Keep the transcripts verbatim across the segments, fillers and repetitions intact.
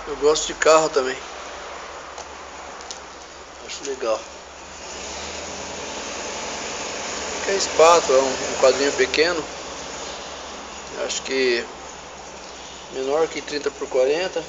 Eu gosto de carro também. Acho legal. Aqui é espátula, é um, um quadrinho pequeno. Acho que menor que trinta por quarenta.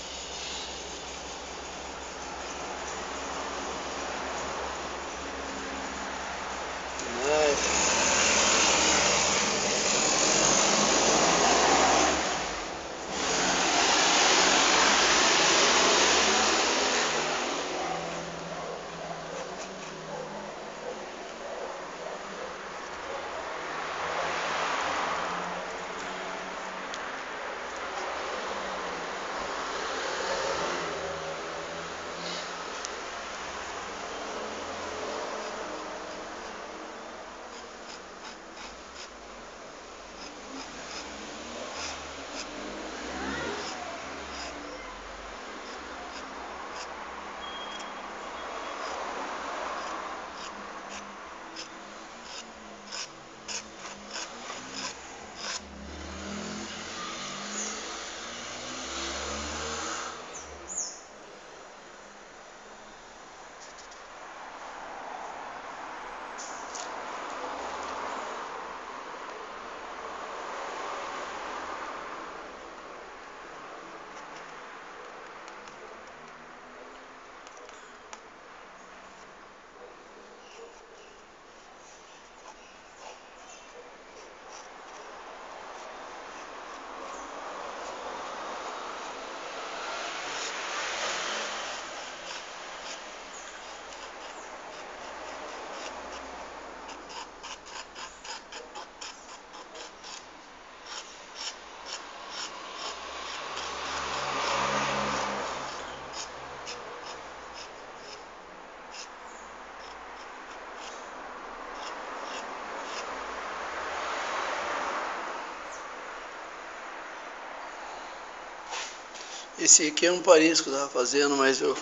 Esse aqui é um Paris que eu tava fazendo, mas eu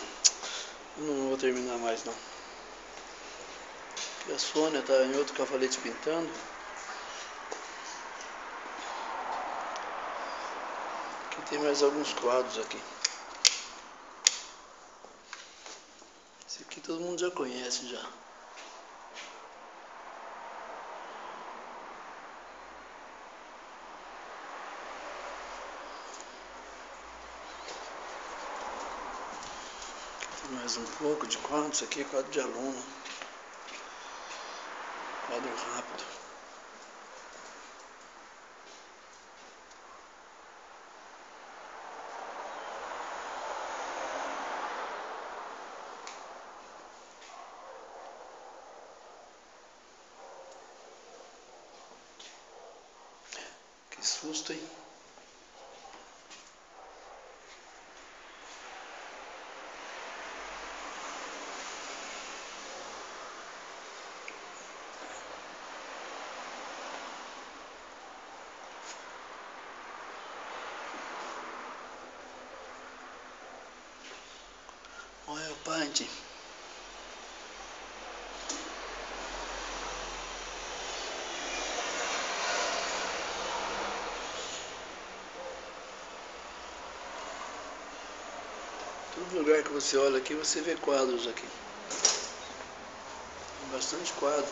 não vou terminar mais não. Aqui a Sônia tá em outro cavalete pintando. Aqui tem mais alguns quadros aqui. Esse aqui todo mundo já conhece já. Mais um pouco de quadro, isso aqui é quadro de aluno. Quadro rápido. Que susto, hein? Olha o pante. Todo lugar que você olha aqui, você vê quadros aqui. Tem bastante quadro.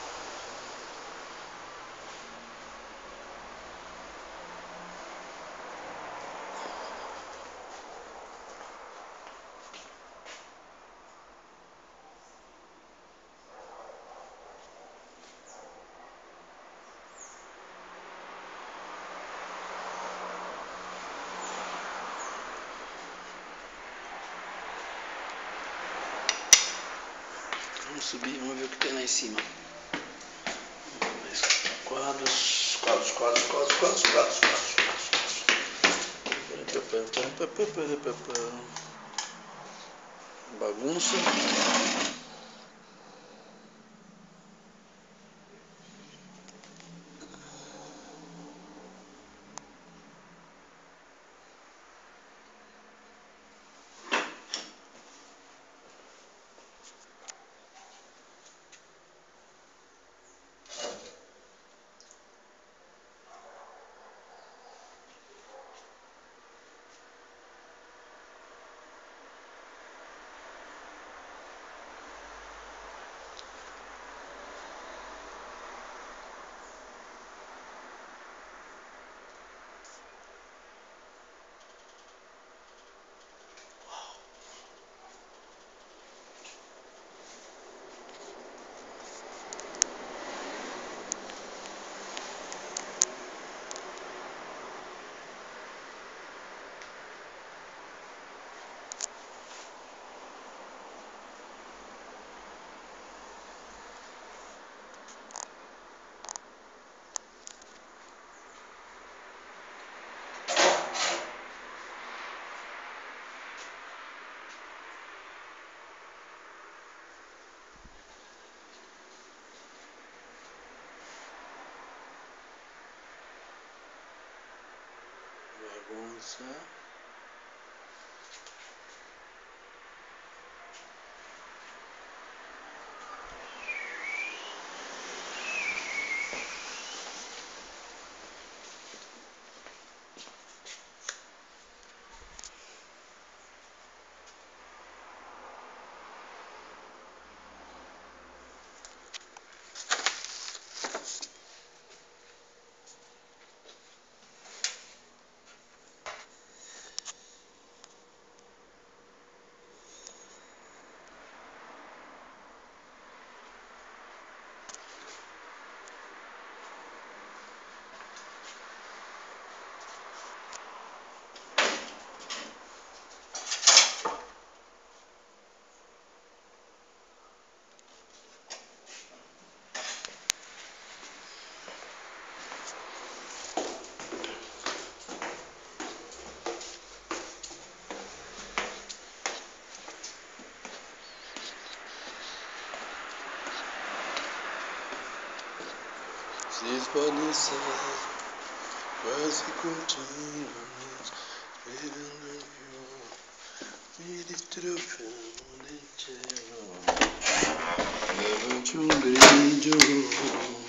Vamos subir, vamos ver o que tem lá em cima. Quadros, quadros, quadros, quadros, quadros, quadros, quadros. Bagunça. começar. Se esvanecer, quase continuamente, me destrofando inteiro. Levante um brilho.